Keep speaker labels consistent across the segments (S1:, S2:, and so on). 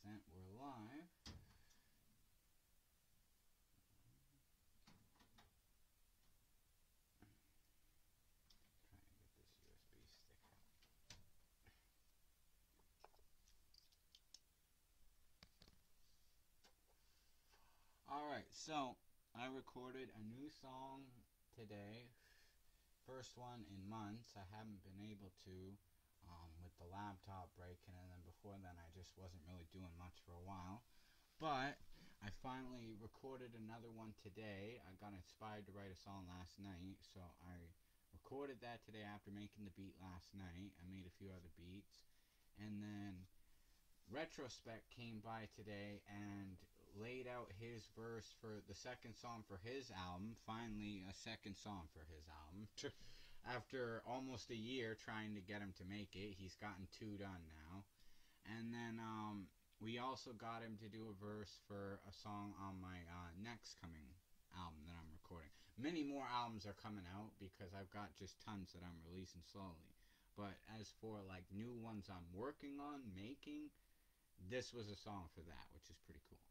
S1: We're live. Trying to get this USB stick out. Alright, so I recorded a new song today. First one in months. I haven't been able to with the laptop breaking, and then before then I just wasn't really doing much for a while. But I finally recorded another one today. I got inspired to write a song last night, so I recorded that today after making the beat last night. I made a few other beats, and then Retrospect came by today and laid out his verse for the second song for his album. Finally, a second song for his album. After almost a year trying to get him to make it, he's gotten 2 done now. And then we also got him to do a verse for a song on my next coming album that I'm recording. Many more albums are coming out because I've got just tons that I'm releasing slowly. But as for like new ones I'm working on making, this was a song for that, which is pretty cool.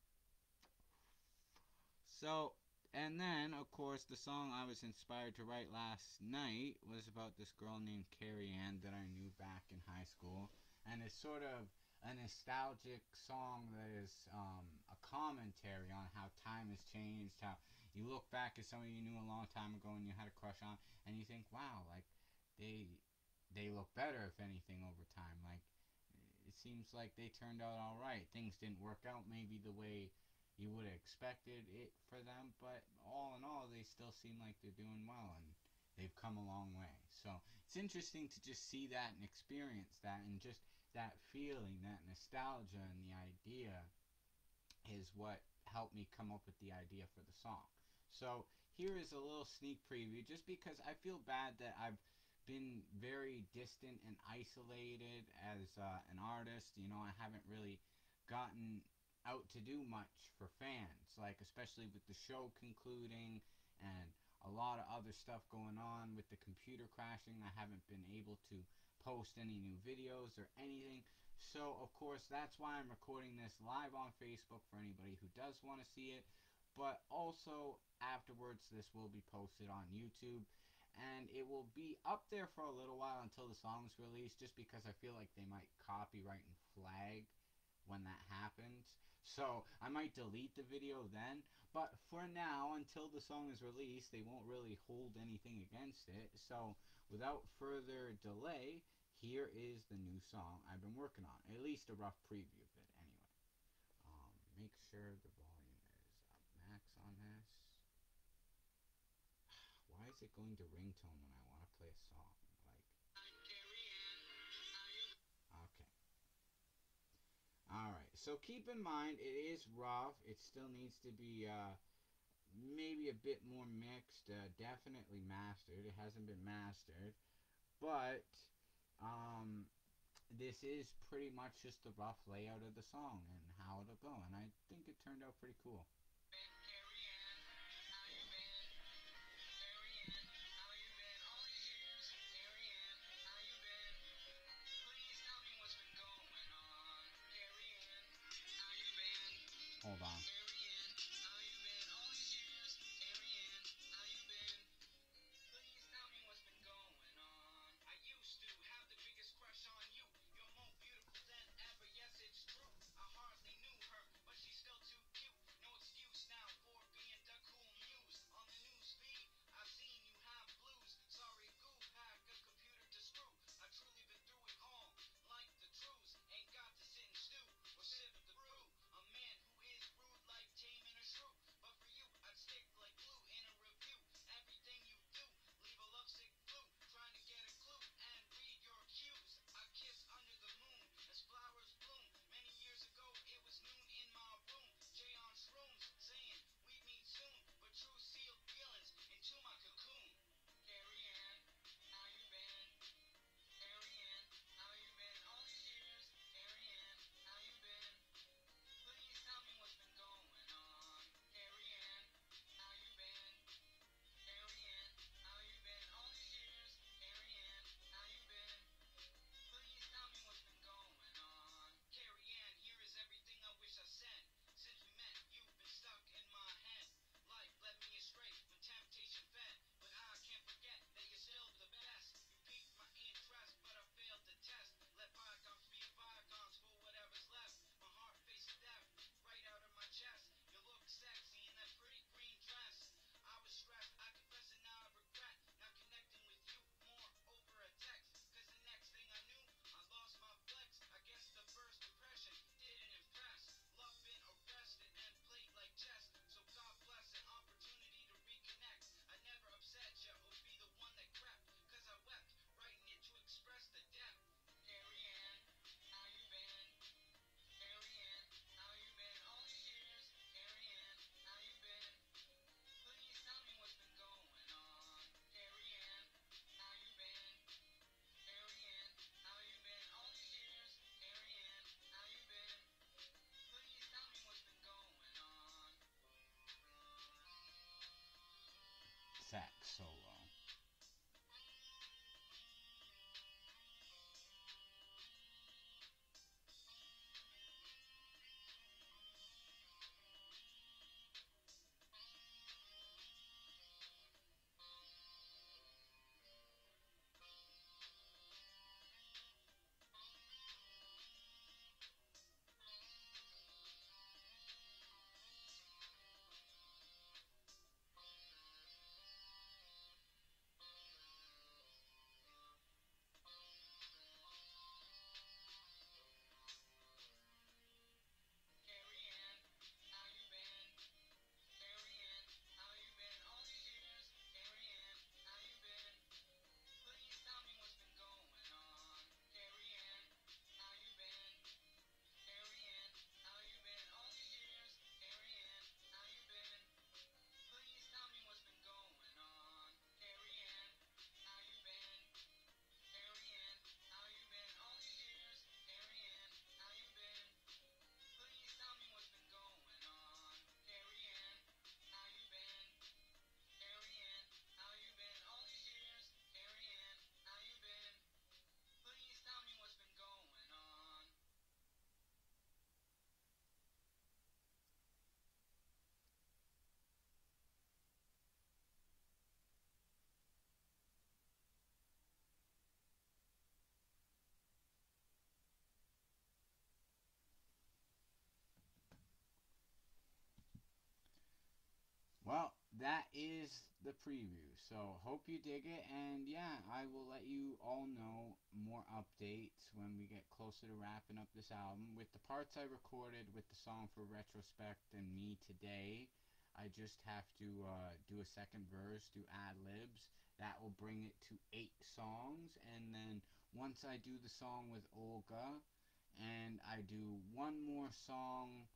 S1: So, and then, of course, the song I was inspired to write last night was about this girl named Carrie Ann that I knew back in high school. And it's sort of a nostalgic song that is a commentary on how time has changed, how you look back at somebody you knew a long time ago and you had a crush on, and you think, wow, like, they look better, if anything, over time. Like, it seems like they turned out all right. Things didn't work out maybe the way you would have expected it for them, but all in all, they still seem like they're doing well, and they've come a long way. So it's interesting to just see that and experience that, and just that feeling, that nostalgia, and the idea is what helped me come up with the idea for the song. So here is a little sneak preview, just because I feel bad that I've been very distant and isolated as an artist. You know, I haven't really gotten out to do much for fans, like especially with the show concluding and a lot of other stuff going on with the computer crashing. I haven't been able to post any new videos or anything. So of course that's why I'm recording this live on Facebook for anybody who does want to see it. But also afterwards this will be posted on YouTube, and it will be up there for a little while until the song's released, just because I feel like they might copyright and flag when that happens. So I might delete the video then, but for now, until the song is released, they won't really hold anything against it. So without further delay, here is the new song I've been working on, at least a rough preview of it anyway. Make sure the volume is up max on this. Why is it going to ringtone when I want to play a song? Like, okay. Alright, so keep in mind, it is rough. It still needs to be maybe a bit more mixed, definitely mastered. It hasn't been mastered. But this is pretty much just the rough layout of the song and how it'll go. And I think it turned out pretty cool. Hold on. solo. Well, that is the preview. So, hope you dig it. And yeah, I will let you all know more updates when we get closer to wrapping up this album. With the parts I recorded with the song for Retrospect and Me Today, I just have to do a second verse, do ad libs. That will bring it to 8 songs. And then once I do the song with Olga, and I do one more song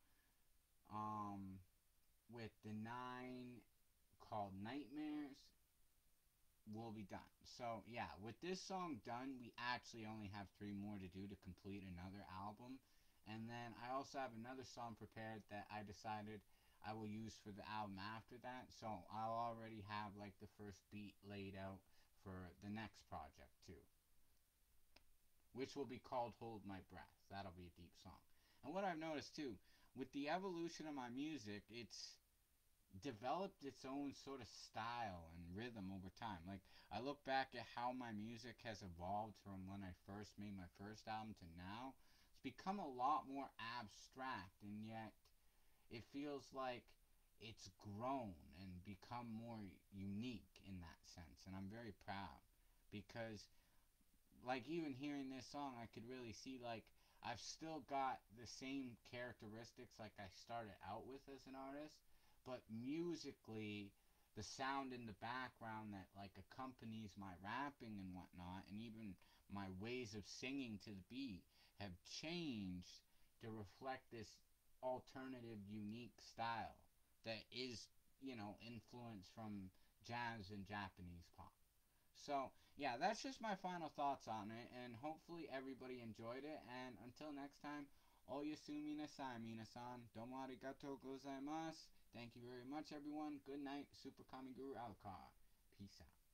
S1: um, with the 9 called Nightmares, will be done. So yeah, with this song done, we actually only have 3 more to do to complete another album. And then I also have another song prepared that I decided I will use for the album after that. So I'll already have like the first beat laid out for the next project too, which will be called Hold My Breath. That'll be a deep song. And what I've noticed too, with the evolution of my music, it's developed its own sort of style and rhythm over time. Like, I look back at how my music has evolved from when I first made my first album to now. It's become a lot more abstract, and yet it feels like it's grown and become more unique in that sense. And I'm very proud because, like, even hearing this song, I could really see, like, I've still got the same characteristics like I started out with as an artist, but musically, the sound in the background that like accompanies my rapping and whatnot, and even my ways of singing to the beat have changed to reflect this alternative, unique style that is, influenced from jazz and Japanese pop. So, yeah, that's just my final thoughts on it, and hopefully everybody enjoyed it. And until next time, oyasumi nasai, minasan. Domo arigatou gozaimasu. Thank you very much, everyone. Good night, Super Kami Guru Alucard. Peace out.